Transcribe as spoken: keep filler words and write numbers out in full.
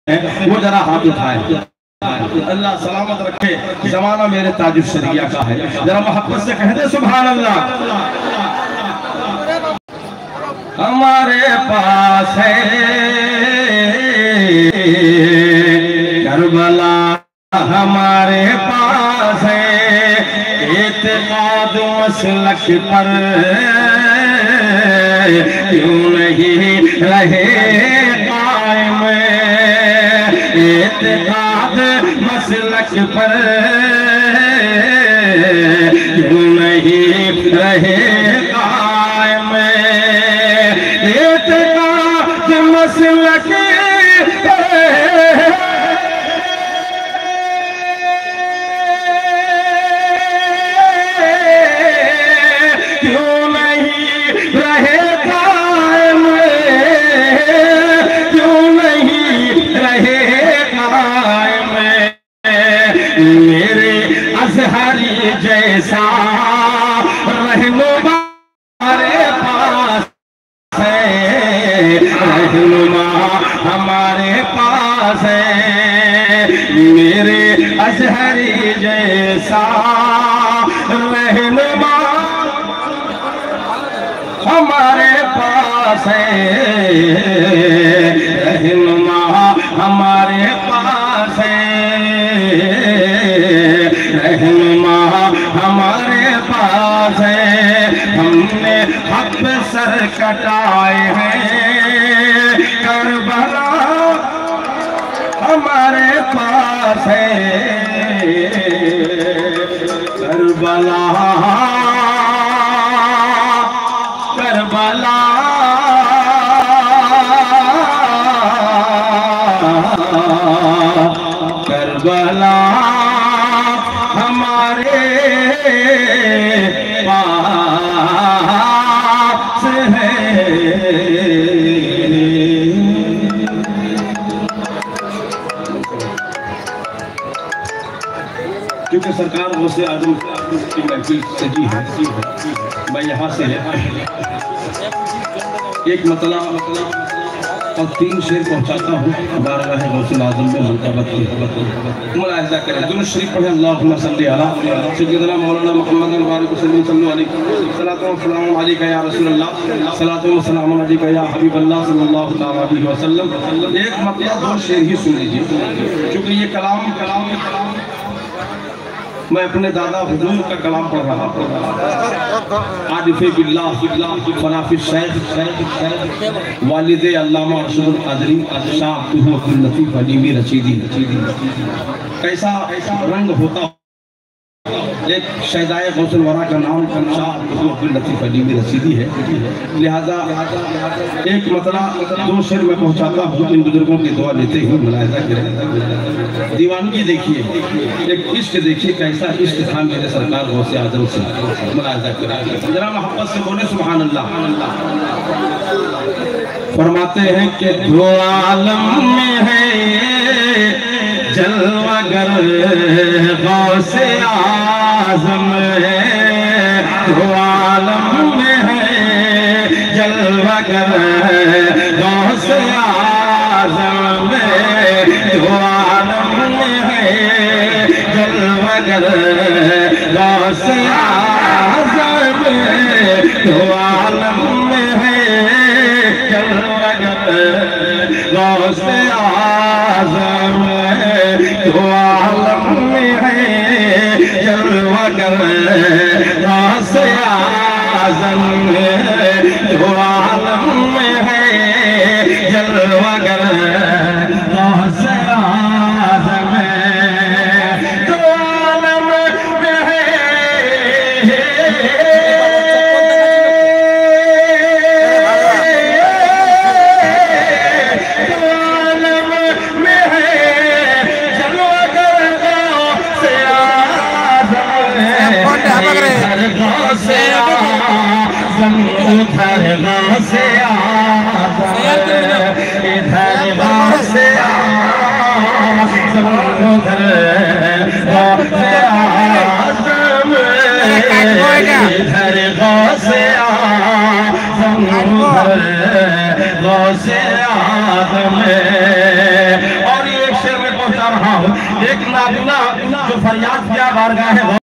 वो जरा हाथ उठाए। अल्लाह सलामत रखे, जमाना मेरे ताजुल शरिया का है, जरा मोहब्बत से कहते सुभान अल्लाह। हमारे पास है करबला, हमारे पास है इत्तेकाद मसलक पर क्यों नहीं रहे कायम, इत्तेकाद मसलक पर क्यों नहीं रहे कायम, इत्तेकाद मसलक जैसा रहनुमा हमारे पास है, रहनुमा हमारे पास है, मेरे अजहरी जैसा रहनुमा हमारे पास है, रहनुमा हमारे पास है, रहनुमा हमारे पास है। हमने हक सर कटाए हैं, करबला हमारे पास है, करबला करबला करबला हमारे पास है। क्योंकि सरकार वो से आदम की महफिल सजी है, मैं यहाँ से एक मतला और तीन शेर पहुँचाता हूँ बारगाह गौसुल आज़म में मुनक़बत मुलाहिज़ा करें। दुरूद शरीफ पढ़ें, अल्लाहुम्मा सल्ली अला सय्यिदना मौलाना मुहम्मद बारिक वसल्लम सल्लल्लाहु अलैहि सलातो व सलाम अलैका या रसूलल्लाह, सलातो व सलाम अलैका या हबीबल्लाह सल्लल्लाहु अलैहि वसल्लम। एक मतलब दो शेर ही सुन लीजिए, क्योंकि ये कलाम कलाम कलाम मैं अपने दादा हुजूर का कलाम पढ़ रहा हूँ। आरिफ़े बिल्लाह फनाफि शेख वालिदे अल्लामा अरशदुल क़ादरी शाह अब्दुल लतीफ़ अलीमी रशीदी। कैसा ऐसा रंग होता एक शहदाए गौसुल वरा का नाम शाह अब्दुल लतीफ़ अलीमी रशीदी है, लिहाजा एक मतला दो शेर में पहुँचाता हूँ। इन बुजुर्गों की दुआ लेते हुए मुलाहिज़ा करें। दीवानगी देखिए, एक इश्क देखिए, कैसा इश्क था मेरे सरकार गौसे आज़म से, मुलाहिज़ा करें। जरा मोहब्बत से बोले सुभान अल्लाह। फरमाते हैं कि दो आलम में है जलवागर गौसे आज़म है, दो आलम में है जलवागर गौसे आज़म है, दो आलम में है जलवागर गौसे आज़म है, दो आलम में है जलवागर गौसे आज़म है, दो आलम में है जलवागर गौसे आज़म है, दो आलम में है जलवागर गौसे आज़म है, दो आलम में है उधर गौसे आज़म, इधर गौसे आज़म, उधर गौसे आज़म, इधर गौसे आज़म, उधर गौसे आज़म। शेर में पहुंचा रहा हूँ। एक नाजुना जो फरियाद किया बारगाह